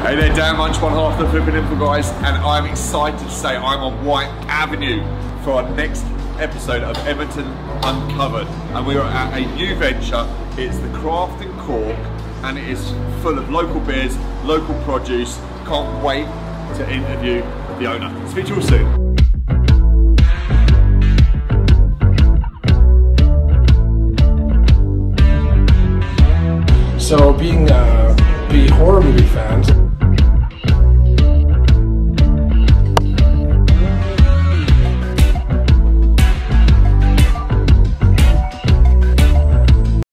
Hey there, Dan Munch, one half the Flipping Infill guys, and I'm excited to say I'm on Whyte Avenue for our next episode of Edmonton Uncovered. And we are at a new venture. It's the Craft and Cork, and it is full of local beers, local produce. Can't wait to interview the owner. Speak to you all soon. So being horror movie fans,